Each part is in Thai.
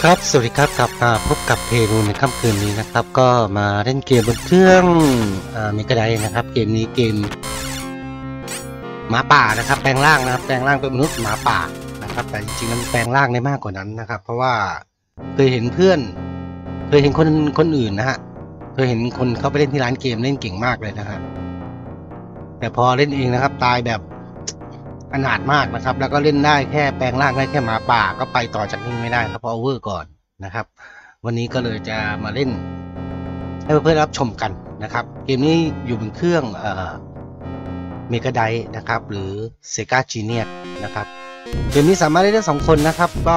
ครับสวัสดีครับกลับมาพบกับเพลูในค่ำคืนนี้นะครับก็มาเล่นเกมบนเครื่องเมกะไดนะครับเกมนี้เกมหมาป่านะครับแปลงร่างนะครับแปลงร่างเป็นมนุษย์หมาป่านะครับแต่จริงๆมันแปลงร่างได้มากกว่านั้นนะครับเพราะว่าเคยเห็นเพื่อนเคยเห็นคนอื่นนะฮะเคยเห็นคนเขาไปเล่นที่ร้านเกมเล่นเก่งมากเลยนะฮะแต่พอเล่นเองนะครับตายแบบอนาถมากนะครับแล้วก็เล่นได้แค่แปลงร่างได้แค่หมาป่าก็ไปต่อจากนี้ไม่ได้ครับเพราะโอเวอร์ก่อนนะครับวันนี้ก็เลยจะมาเล่นให้เพื่อนๆรับชมกันนะครับเกมนี้อยู่บนเครื่องเมกะไดนะครับหรือ Sega Genius นะครับเกมนี้สามารถเล่นได้2 คนนะครับก็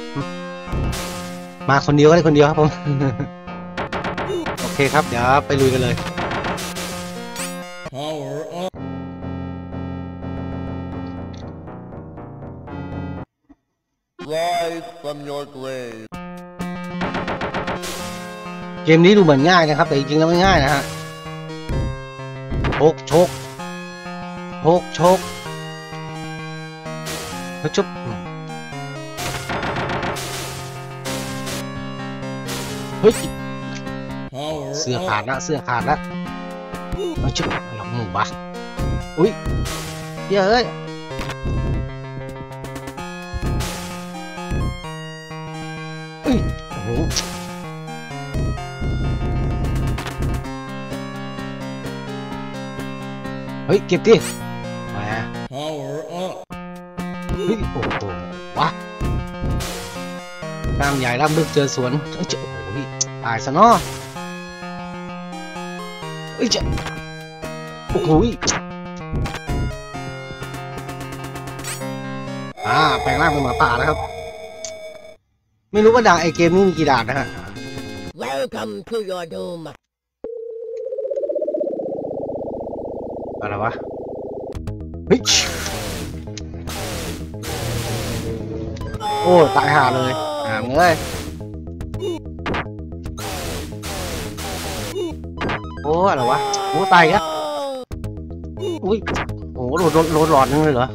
มาคนเดียวก็ได้คนเดียวครับผม โอเคครับเดี๋ยวไปลุยกันเลย Rise from your grave เกมนี้ดูเหมือนง่ายนะครับแต่จริงๆแล้วไม่ง่ายนะฮะชกเฮ้ยจุ๊บเฮ้ยเสื้อขาดละเฮ้ยจุ๊บหลงหมูปะอุ้ยเยอะเอ้ยโอ้โหเฮ้ยเก็บดิมาเฮ้ยโอ้โหวะกล้ามใหญ่ล่ำลึกเจอสวนเฮ้ยโอ้โหตายซะเนาะเฮ้ยโอ้โหแปลงร่างเป็นหมาป่าแล้วครับไม่รู้ว่าด่านไอเกมนี้มีกี่ด่านนะฮะ Welcome to your doom อะไรวะเฮ้ยโอ้ตายห่าเลยมึงเอ้ยโอ้อะไรวะโอ้ตายแล้วอุ้ยโอ้โดนหลอดนึงเลยเหรอ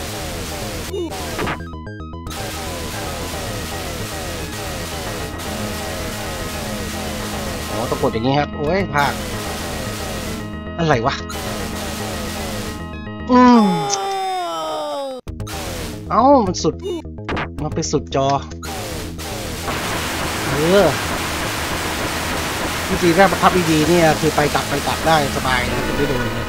อ๋อต้องกดอย่างนี้ครับโอ้ยพลาดอะไรวะเอ้ามันสุดมันไปสุดจอวิธีแรกประทับดีๆเนี่ยคือไปกลับได้สบายนะจะไม่โดนเลย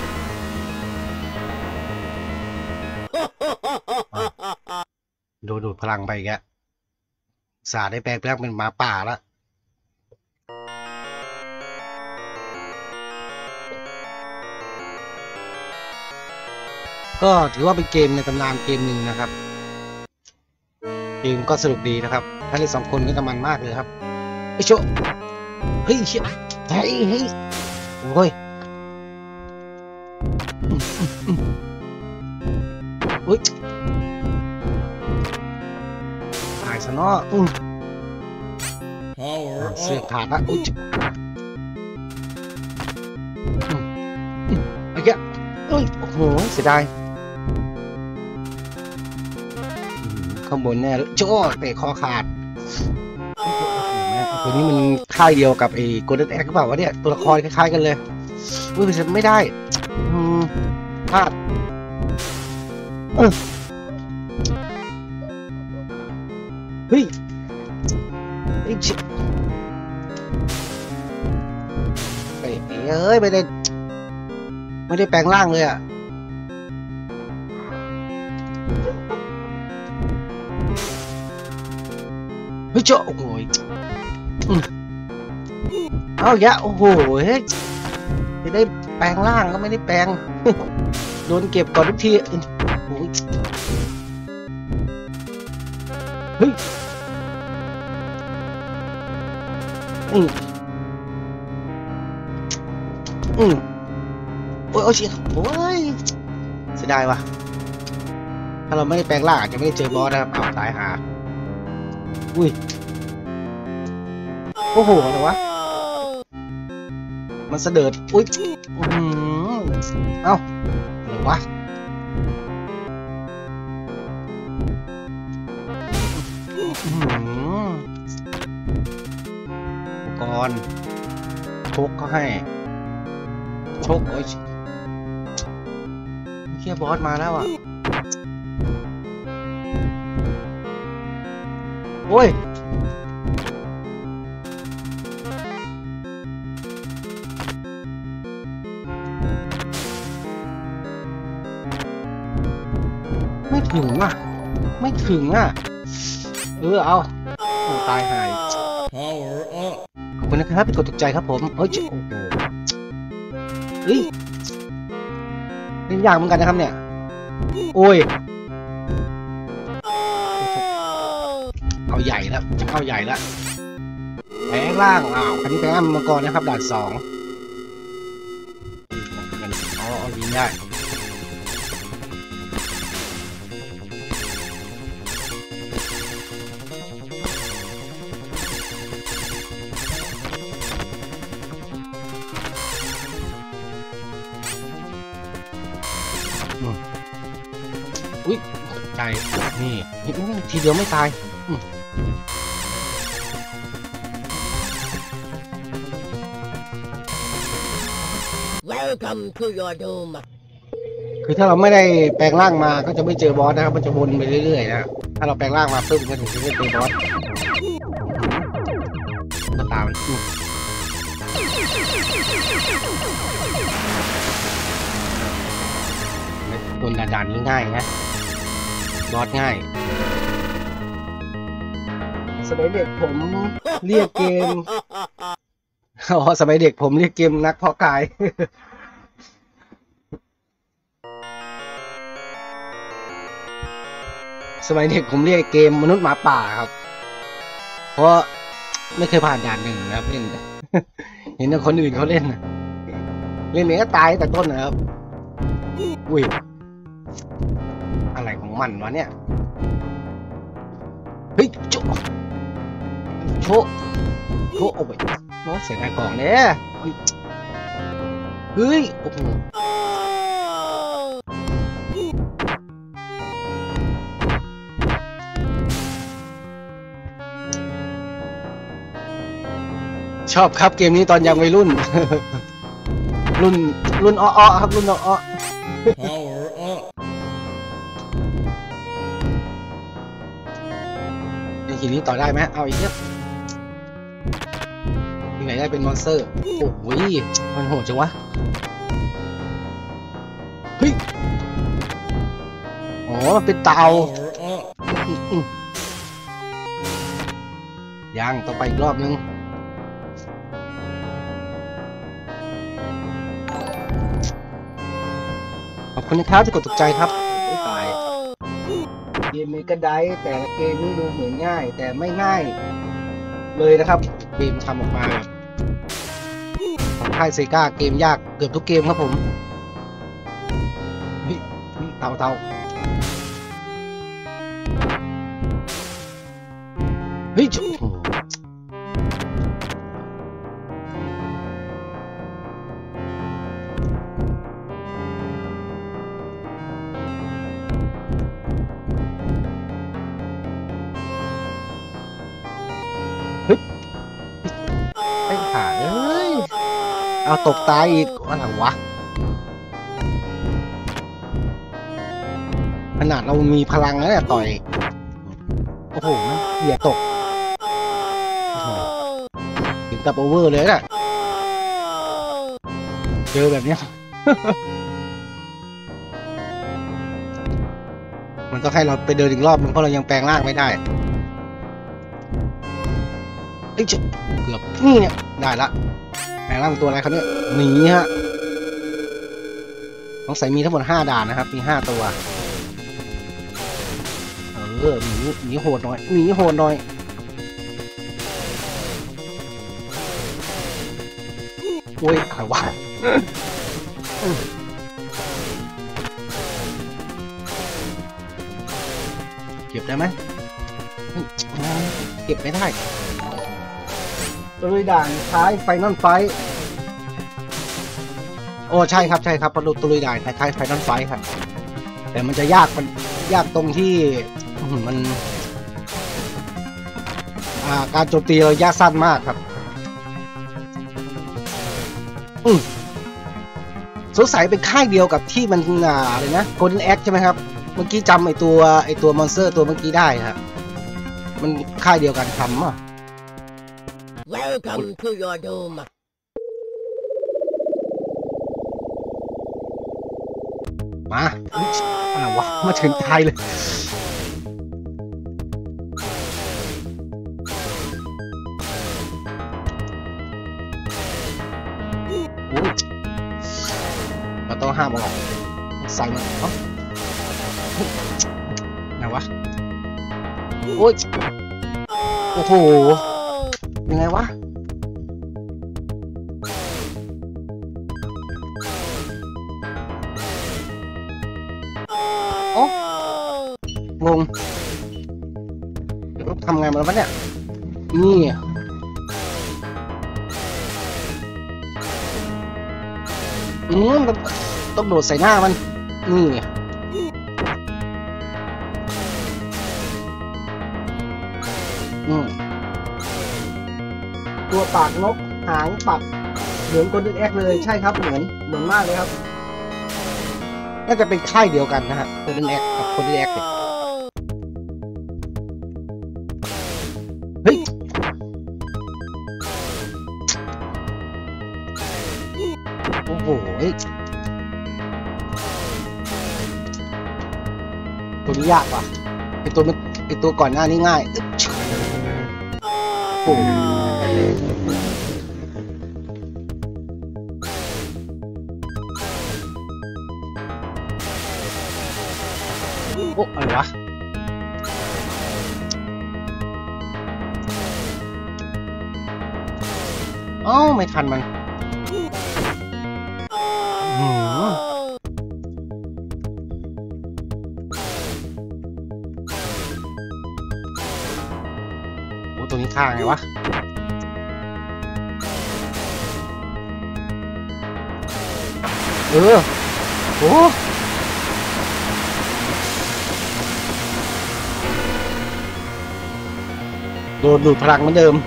ดูดพลังไปแกสาได้แปลงเป็นหมาป่าแล้วก็ถือว่าเป็นเกมในตำนานเกมหนึ่งนะครับเกมก็สนุกดีนะครับถ้าเล่น2 คนก็จะมันมากเลยครับไอ้โชเฮ้ยเชี่ยเฮ้ยโอ้ยอุ้ยตายซะเนาะเสื้อขาดละอุ้ยไอ้แกโอ้โหเสียดายข้างบนเนี่ยโจ้เตะคอขาดตัวนี้มันค่ายเดียวกับไอ้โกลเด้นแอ็กซ์เปล่าวะเนี่ยตัวละครคล้ายๆกันเลยอุ้ยไม่ได้พลาดเฮ้ยเอ้ยไม่ได้แปลงร่างเลยอ่ะเฮ้ยเจ้าโอ้โหเอายะโอ้โหเฮ้ยจะได้แปลงร่างก็ไม่ได้แปลงโดนเก็บก่อนทุกทีเฮ้ยโอ้ยโอ้ยโอ้ยเสียดายว่ะถ้าเราไม่ได้แปลงร่างอาจจะไม่ได้เจอบอสนะครับเอาตายหาอุ้ยโอ้โหอะไรวะมันเสด็จอุ้ยเอ้าอะไรวะ ตรชกเขาให้ชกโอ้ยเฮียบอสมาแล้วอ่ะโอ้ยไม่ถึงอ่ะไม่ถึงอ่ะเอาโอ้ตายหาย Power up. ขอบคุณนะครับเป็นกดถูกใจครับผมโอ้ยโอ้โหเฮ้ยเป็นยากเหมือนกันนะครับเนี่ยโอ้ยเอาใหญ่แล้วเอาใหญ่แล้วแปลงล่างอันนี้แปลงล่างมังกรนะครับด่าน2เอายิงได้อุ้ยใจนี่ทีเดียวไม่ตาย Welcome to your doom. คือถ้าเราไม่ได้แปลงร่างมาก็จะไม่เจอบอสนะครับมันจะวนไปเรื่อยๆนะถ้าเราแปลงร่างมาเพิ่มก็ถึงจะได้เจอบอสก็ตามคนด่านนี้ง่ายนะบอสง่ายสมัยเด็กผมเรียกเกมสมัยเด็กผมเรียกเกมนักเพาะกายสมัยเด็กผมเรียกเกมมนุษย์หมาป่าครับเพราะไม่เคยผ่านด่าน1นะครับเล่นเห็นแต่คนอื่นเขาเล่นเนี้ก็ตายแต่ต้นนะครับอุ้ยอะไรของมันวะเนี่ยเฮ้ยโชว์โอ้ยโน้เสียดายของเนี่ยเฮ้ยโอ้โหชอบครับเกมนี้ตอนยังวัยรุ่น รุ่นอ้อครับรุ่นอ้อ Power up. ในทีนี้ต่อได้ไหมเอาอีกเยอะที่ไหนได้เป็นมอนสเตอร์โอ้ยมันโหดจังวะเฮ้ยอ๋อมันเป็นเตา Power up. ยังต้องไปอีกรอบนึงขอบคุณนะครับที่กดตกใจครับไม่ตายเกมนี้ก็ได้แต่ละเกมนี่ดูเหมือนง่ายแต่ไม่ง่ายเลยนะครับเกมทำออกมาของค่ายเซกาเกมยากเกือบทุกเกมครับผมนี่เตาเฮ้ยไอ้ขาเอ้ยเอาตกตายอีกอะไรวะขนาดเรามีพลังแล้วเนี่ยต่อยโอ้โหเหยียดตกถึงกับโอเวอร์เลยน่ะเจอแบบเนี้ย มันต้องให้เราไปเดินอีกรอบนึงเพราะเรายังแปลงร่างไม่ได้เอ้ยเกือบนี่เนี่ยได้ละแปลงร่างตัวอะไรเขาเนี่ยหนีฮะต้องใส่มีทั้งหมด5ด่านนะครับมี5ตัวหนีโหดหน่อยโอ้ยอะไรวะเก็บได้ไหมเก็บไม่ได้ตัวด่านท้ายไฟนอลไฟโอ้ใช่ครับตัวลุยด่านคล้ายๆไฟนอลไฟครับแต่มันจะยากตรงที่มันการโจมตีเรายากสั้นมากครับสงสัยเป็นค่ายเดียวกับที่มันอะไรนะ Golden Axe ใช่ไหมครับเมื่อกี้จำไอตัวมอนสเตอร์ตัวเมื่อกี้ได้ครับมันค่ายเดียวกันทำอ่ะ Welcome to your doom. มาอะไรวะมาถึงไทยเลยเราต้องห้ามออกใส่มันไหนวะโอ้ยโอ้โหยังไงวะงงทำไงมาแล้ววะเนี่ยนี่ต้องโดดใส่หน้ามันนี่ตัวปากนกหางปักเหมือนGolden Axeเลยใช่ครับเหมือนมากเลยครับน่าจะเป็นค่ายเดียวกันนะฮะGolden AxeกับGolden Axeเฮ้ยโอ้โหตัวนี้ยากว่ะไอตัวก่อนหน้านี้ง่ายโอ้โหโอ้อะไรวะอ๋อไม่ทันมันโอ้ตัวนี้ฆ่าไงวะโอ้โดนดูดพลังเหมือนเดิม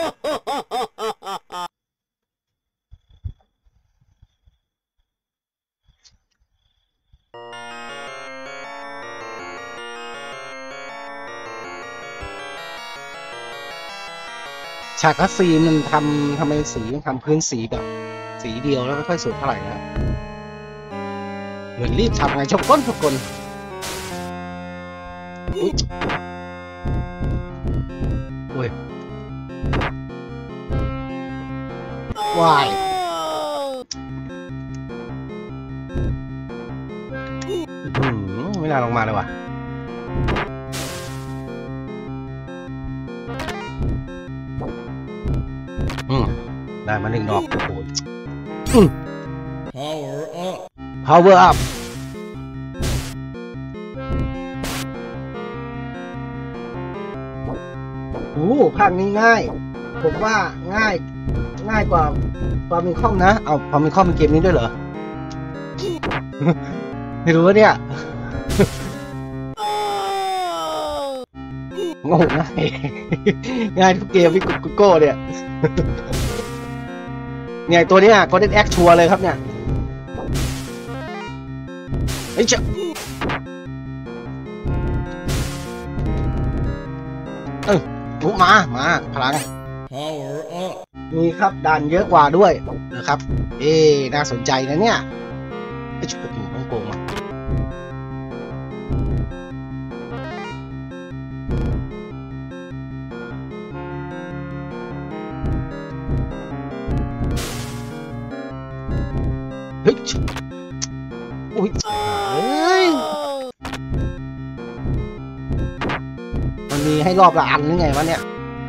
ฉากคัสซีนมันทำไมสีมันทำพื้นสีแบบสีเดียวแล้วไม่ค่อยสวยเท่าไหร่นะเหมือนรีบทำไงชกก้นโอ้ยวายไม่น่าลงมาเลยว่ะได้มา1 ดอกโอ้โหPower up โอ้ภาคนี้ง่ายผมว่าง่ายกว่าความมีข้อมนะเอาความมีข้อมเป็นเกมนี้ด้วยเหรอ ไม่รู้ว่าเนี่ยงงง่ายทุกเกมที่กูโก้เนี่ยเนี่ยตัวนี้Golden Axeชัวร์เลยครับเนี่ยเฮ้ยเจ้ามาพลังมีครับด่านเยอะกว่าด้วยนะครับน่าสนใจนะเนี่ยไอ้ชุดกระถิ่นฮ่องกงเฮ้ยอุ้ยมันมีให้รอบละอันหรือไงวะเนี่ย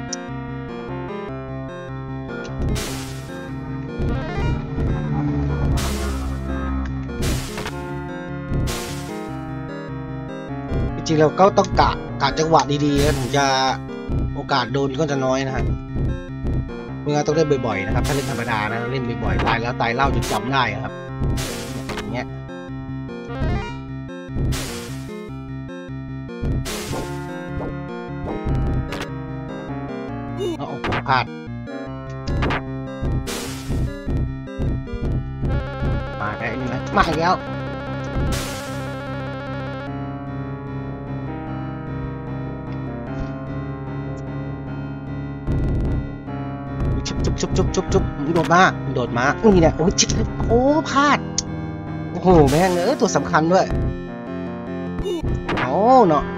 จริงๆเราก็ต้องกะจังหวะดีๆนะถึงจะโอกาสโดนก็จะน้อยนะครับเมื่อต้องเล่นบ่อยๆนะครับถ้าเล่นธรรมดานะเล่นบ่อยๆตายแล้วตายเล่าจนจำได้ครับอย่างเงี้ยพลาดงอยู่นะมาอีกแล้วชุบโดดมานี่เนี่ยโอ้ยโอ้พลาดโอ้โหแม่งตัวสำคัญด้วยโอ้เนาะ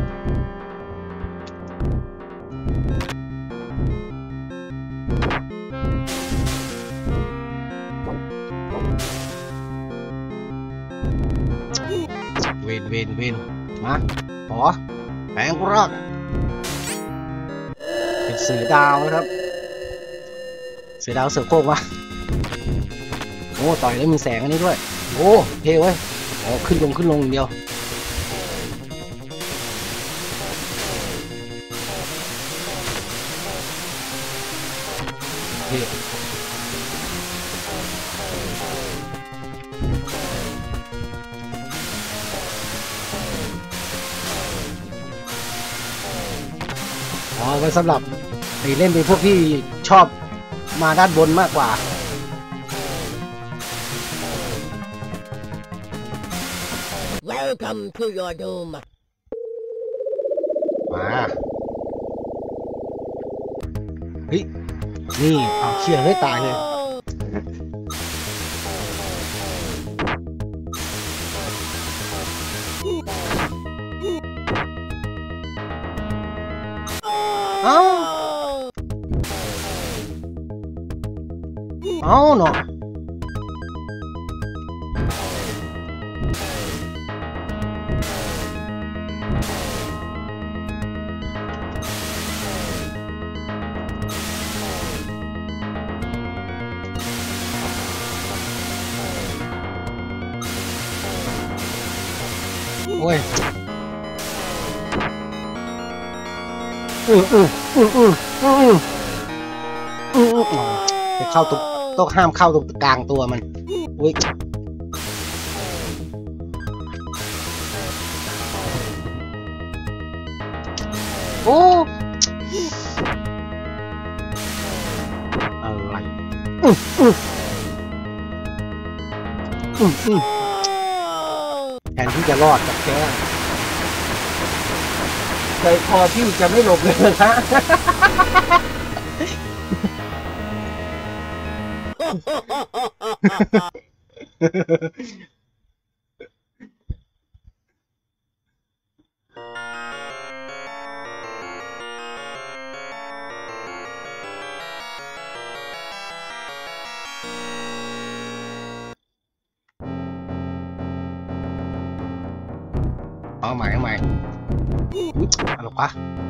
เวนมาขอแปลงร่างเป็นเสือดาวนะครับเสือดาวเสือโคร่งวะโอ้ต่อยแล้วมีแสงอันนี้ด้วยโอ้เท่เว้ยอ๋อขึ้นลงเดียวเท่อ๋อไว้สำหรับเล่นเป็นพวกที่ชอบมาด้านบนมากกว่า Welcome to your doom มาเฮ้ยนี่เอาเชี่ยเฮ้ยตายเลยเอาเนาะโอ้ยจะเข้าตรงต้องห้ามเข้าตรงกลางตัวมันอุ้ยโอ้อะไรแทนที่จะรอดกับแกเคยพอที่จะไม่หลบเลยนะเอาใหม่อะไรวะ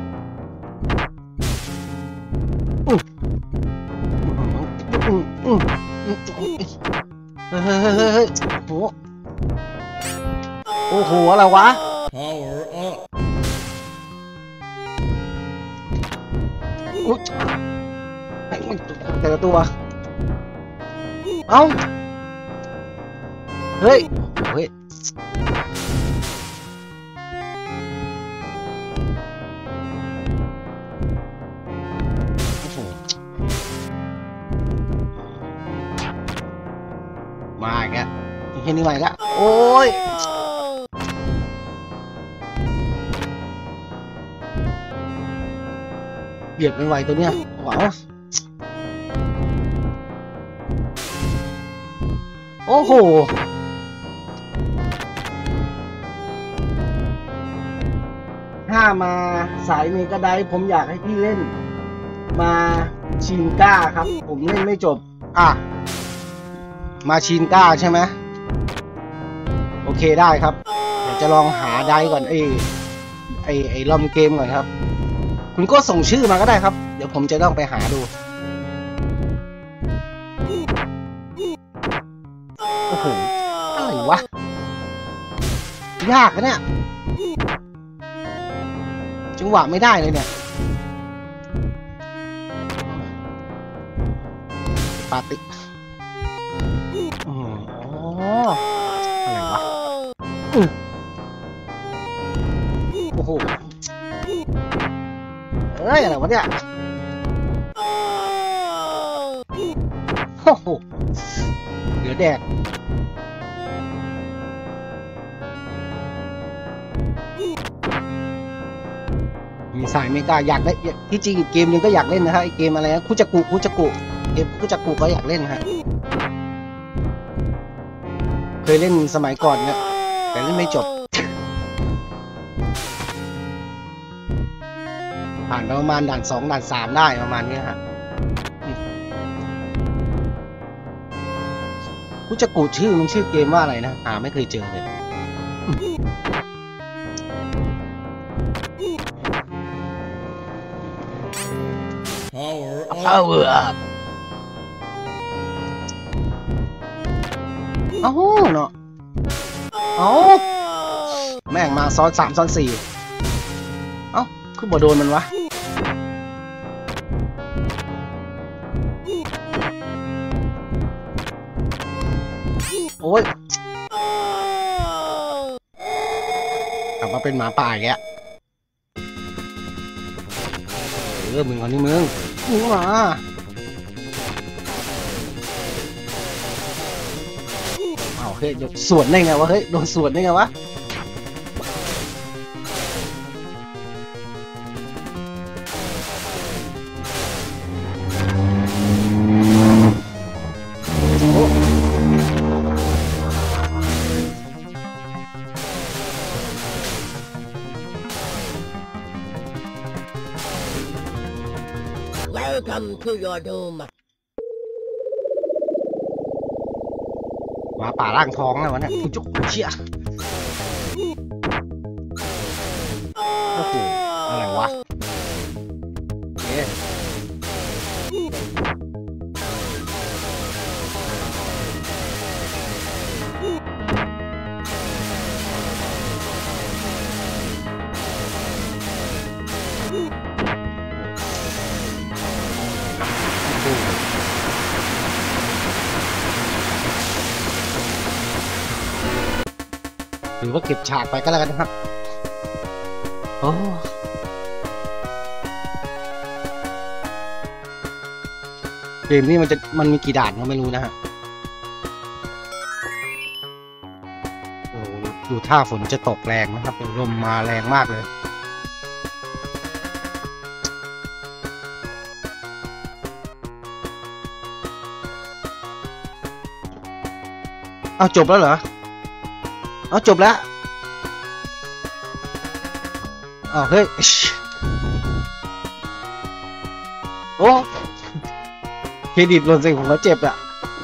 เฮ้ยโอ้โหอะไรวะ Power up. อุ๊ยแต่ละตัวเอ้าเฮ้ยมาอีกแล้วแค่นี้มาอีกแล้วโอ้ยเบียดเป็นไวตัวเนี้ยว้าวโอ้โหถ้ามาสายเมกะไดฟ์ผมอยากให้พี่เล่นมาชินก้าครับผมเล่นไม่จบมาชินก้าใช่ไหมโอเคได้ครับเดี๋ยวจะลองหาไดฟ์ก่อนไอ้ลอมเกมก่อนครับคุณก็ส่งชื่อมาก็ได้ครับเดี๋ยวผมจะต้องไปหาดูโอ้โหอะไรวะยากนะเนี่ยจังหวะไม่ได้เลยเนี่ยปาติอะไรวะโอ้โหอะไรวะเนี่ยโอ้โหเหลือแดกมีสายเมกาอยากได้ที่จริงอีกเกมนึงก็อยากเล่นนะฮะไอเกมอะไรนะคุจักกุเกมคุจักกุก็อยากเล่นฮะเคยเล่นสมัยก่อนเนี่ยแต่เล่นไม่จบผ่านประมาณด่าน2ด่าน3ได้ประมาณนี้ฮะคุจักกุชื่อมันชื่อเกมว่าอะไรนะไม่เคยเจอเลยPower up เอ้าเนาะแม่งมาซ้อน3ซ้อน4เอ้าคือบ่โดนมันวะโอ้ยกลับมาเป็นหมาป่าแกมึงคนนี้มึงมาเอาเฮ้ยสวนได้ไงวะเฮ้ยโดนสวนได้ไงวะ Welcome to your doom หมาป่าล่างท้องแล้ววะเนี่ยจุกเชี่ยโอ้โหอะไรวะเอ๊ะหรือว่าเก็บฉากไปก็แล้วกันนะครับโอ้เกมนี้มันมีกี่ด่านก็ไม่รู้นะฮะโอ้ดูท่าฝนจะตกแรงนะครับลมมาแรงมากเลยเอาจบแล้วเหรอเอาจบแล้วเฮ้ยโอ้เครดิตหล่นใส่ผมแล้วเจ็บอะ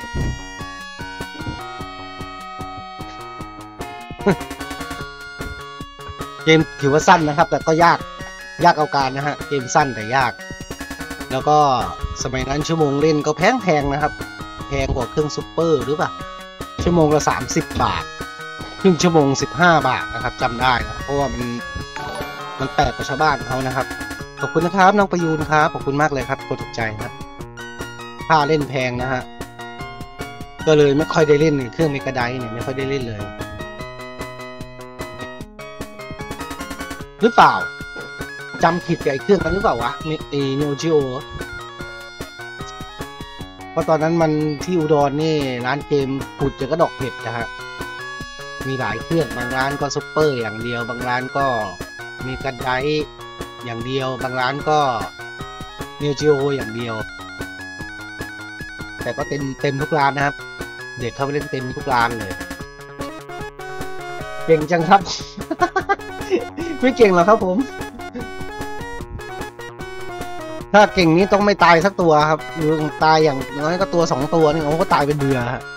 เกมถือว่าสั้นนะครับแต่ก็ยากเอาการนะฮะเกมสั้นแต่ยากแล้วก็สมัยนั้นชั่วโมงเล่นก็แพงนะครับแพงกว่าเครื่องซุปเปอร์หรือเปล่าชั่วโมงละ30 บาทครึ่งชั่วโมง15 บาทนะครับจำได้นะเพราะว่ามันแปลกกว่าชาวบ้านเขานะครับขอบคุณนะครับน้องประยูนครับขอบคุณมากเลยครับกดถูกใจครับค่าเล่นแพงนะฮะก็เลยไม่ค่อยได้เล่นเครื่องเมกะไดเนี่ยไม่ค่อยได้เล่นเลยหรือเปล่าจำผิดกับไอ้เครื่องกันหรือเปล่าวะเนโอจิโอเพราะตอนนั้นมันที่อุดรนี่ร้านเกมปุดจะกระดอกเผ็ดนะฮะมีหลายเครื่องบางร้านก็ซุปเปอร์อย่างเดียวบางร้านก็มีกันไดอย่างเดียวบางร้านก็เนโอจิโออย่างเดียวแต่ก็เต็มทุกร้านนะครับเด็กเข้าไปเล่นเต็มทุกร้านเลยเก่งจังครับ ไม่เก่งหรอกครับผมถ้าเก่งนี้ต้องไม่ตายสักตัวครับหรือตายอย่างน้อยก็ตัว2 ตัวนี่เขาก็ตายเป็นเบื่อฮะ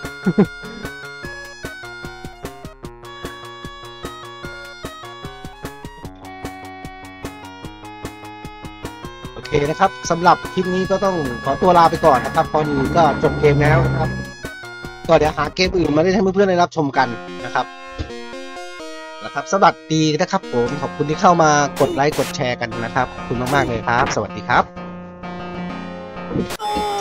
โอเคนะครับสำหรับคลิปนี้ก็ต้องขอตัวลาไปก่อนนะครับพอดีก็จบเกมแล้วนะครับก็เดี๋ยวหาเกมอื่นมาเล่นให้เพื่อนๆได้รับชมกันนะครับสวัสดีนะครับผมขอบคุณที่เข้ามากดไลค์กดแชร์กันนะครับขอบคุณมากๆเลยครับสวัสดีครับ